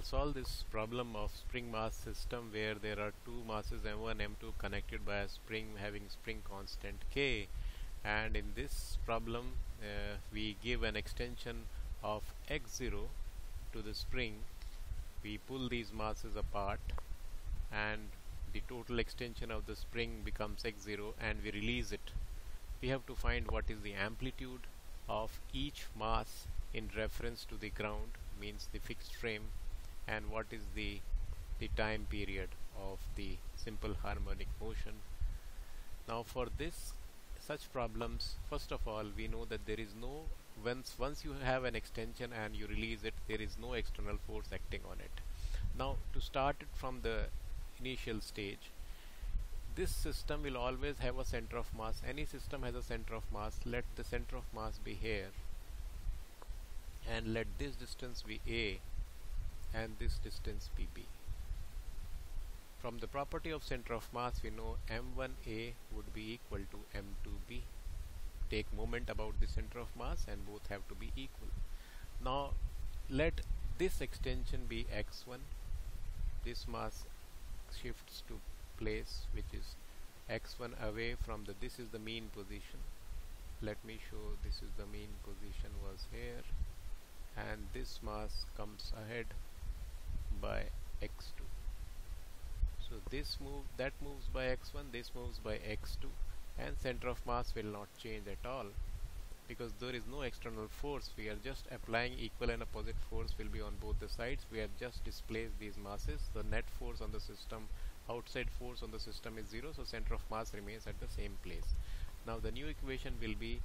solve this problem of spring mass system where there are two masses m1 m2 connected by a spring having spring constant k, and in this problem we give an extension of x0 to the spring. We pull these masses apart and the total extension of the spring becomes x0 and we release it. We have to find what is the amplitude of each mass in reference to the ground, means the fixed frame, and what is the time period of the simple harmonic motion. Now for this such problems, first of all we know that there is no, once you have an extension and you release it, there is no external force acting on it. Now to start it from the initial stage, this system will always have a center of mass. Any system has a center of mass. Let the center of mass be here, and let this distance be a and this distance be b. From the property of center of mass we know m1a would be equal to m2b. Take moment about the center of mass and both have to be equal. Now let this extension be x1. This mass shifts to place which is x1 away from the, this is the mean position. Let me show, this is the mean position was here, and this mass comes ahead by x2. So this move, that moves by x1, this moves by x2, and center of mass will not change at all because there is no external force. We are just applying equal and opposite force will be on both the sides. We have just displaced these masses. The net force on the system, outside force on the system is 0, so center of mass remains at the same place. Now the new equation will be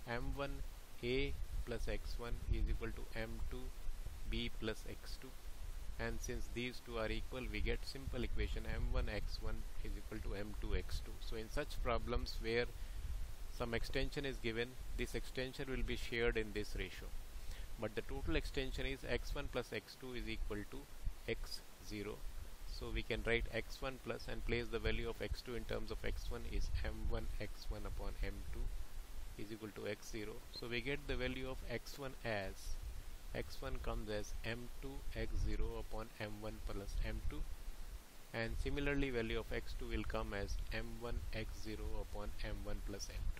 m1a plus x1 is equal to m2b plus x2, and since these two are equal we get simple equation m1 x1 is equal to m2 x2. So in such problems where some extension is given, this extension will be shared in this ratio, but the total extension is x1 plus x2 is equal to x0. So we can write x1 plus and place the value of x2 in terms of x1 is m1 x1 upon m2 is equal to x0. So we get the value of x1 as x1 comes as m2 x0 upon m1 plus m2, and similarly value of x2 will come as m1 x0 upon m1 plus m2.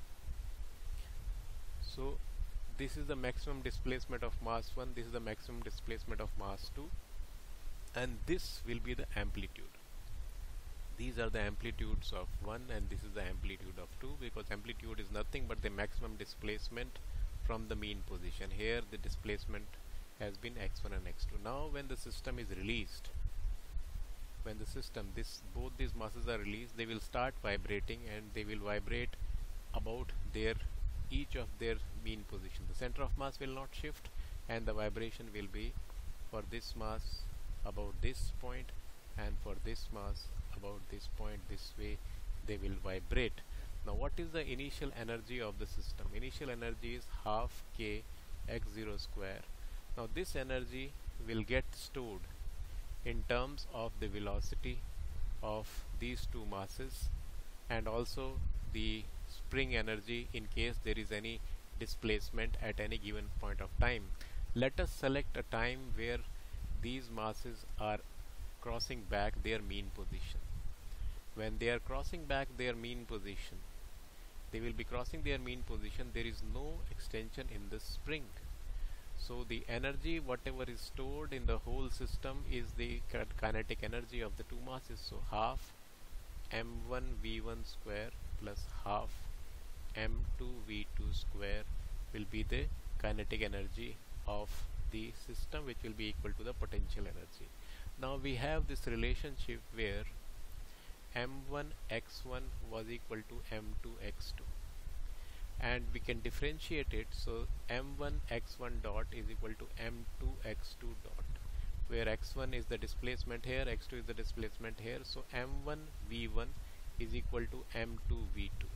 So this is the maximum displacement of mass 1, this is the maximum displacement of mass 2, and this will be the amplitude. These are the amplitudes of 1 and this is the amplitude of 2, because amplitude is nothing but the maximum displacement from the mean position. Here the displacement has been x1 and x2. Now when the system is released, when the system, both these masses are released, they will start vibrating, and they will vibrate about each of their mean position. The center of mass will not shift, and the vibration will be for this mass about this point and for this mass about this point. This way they will vibrate. Now what is the initial energy of the system? Initial energy is half k x0 square. Now this energy will get stored in terms of the velocity of these two masses and also the spring energy in case there is any displacement at any given point of time. Let us select a time where these masses are crossing back their mean position. When they are crossing back their mean position, they will be crossing their mean position. There is no extension in the spring. So the energy whatever is stored in the whole system is the kinetic energy of the two masses. So half m1 v1 square plus half m2 v2 square will be the kinetic energy of the system, which will be equal to the potential energy. Now we have this relationship where m1 x1 was equal to m2 x2, and we can differentiate it. So m1 x1 dot is equal to m2 x2 dot, where x1 is the displacement here, x2 is the displacement here. So m1 v1 is equal to m2 v2,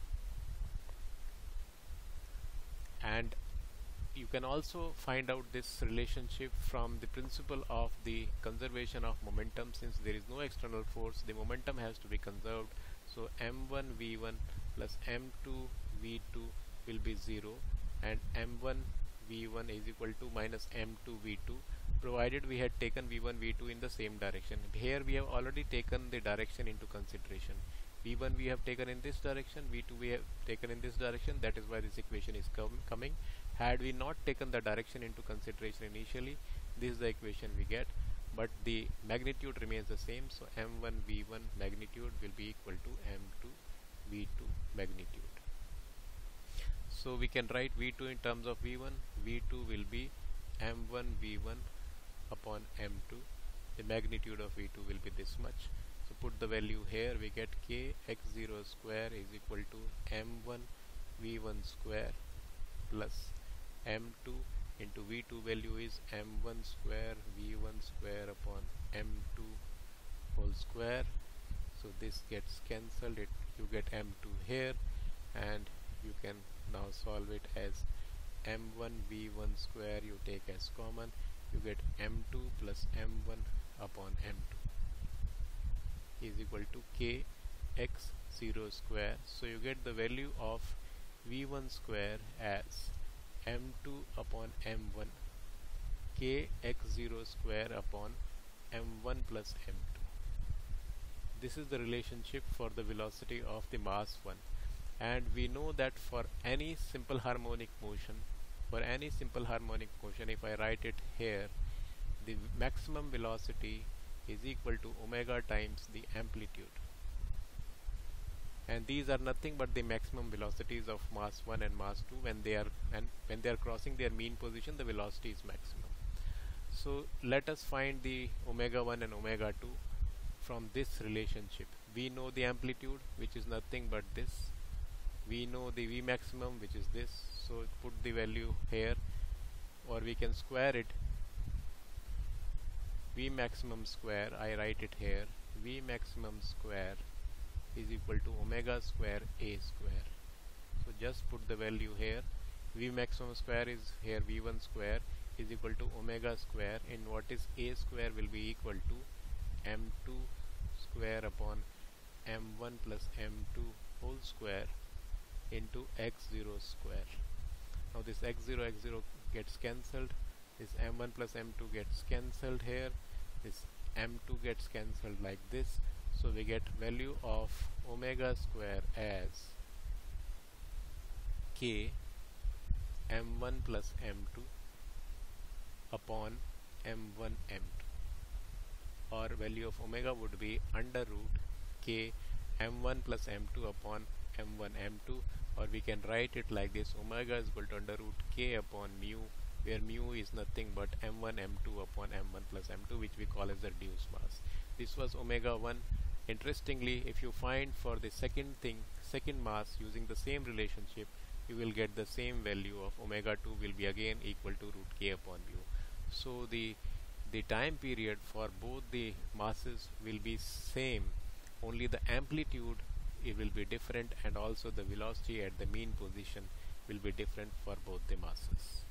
and you can also find out this relationship from the principle of the conservation of momentum. Since there is no external force, the momentum has to be conserved. So m1 v1 plus m2 v2 will be 0, and m1 v1 is equal to minus m2 v2. provided we had taken v1 v2 in the same direction. Here we have already taken the direction into consideration. v1 we have taken in this direction, v2 we have taken in this direction, that is why this equation is coming. Had we not taken the direction into consideration initially, this is the equation we get, but the magnitude remains the same, so m1 v1 magnitude will be equal to m2 v2 magnitude. So we can write v2 in terms of v1, v2 will be m1 v1 upon m2, the magnitude of v2 will be this much. So put the value here, we get k x0 square is equal to m1 v1 square plus m2 into v2 value is m1 square v1 square upon m2 whole square. So this gets cancelled, you get m2 here, and you can now solve it as m1 v1 square you take as common, you get m2 plus m1 upon m2 is equal to k x0 square. So you get the value of v1 square as m2 upon m1 k x0 square upon m1 plus m2. This is the relationship for the velocity of the mass 1, and we know that for any simple harmonic motion, if I write it here, the maximum velocity is equal to omega times the amplitude, and these are nothing but the maximum velocities of mass 1 and mass 2. When they are crossing their mean position, the velocity is maximum. So let us find the omega 1 and omega 2 from this relationship. We know the amplitude, which is nothing but this. We know the V maximum, which is this. So put the value here, or we can square it. V maximum square, I write it here, V maximum square is equal to omega square A square. So just put the value here. V maximum square is here V1 square is equal to omega square, in what is A square will be equal to M2 square upon M1 plus M2 whole square into x0 square. Now this x0 gets cancelled, this m1 plus m2 gets cancelled here, this m2 gets cancelled like this. So we get value of omega square as k m1 plus m2 upon m1 m2, or value of omega would be under root k m1 plus m2 upon m1 m2, or we can write it like this: omega is equal to under root k upon mu, where mu is nothing but m1 m2 upon m1 plus m2, which we call as the reduced mass. This was omega 1. Interestingly, if you find for the second mass using the same relationship, you will get the same value of omega 2 will be again equal to root k upon mu. So the time period for both the masses will be same, only the amplitude it will be different, and also the velocity at the mean position will be different for both the masses.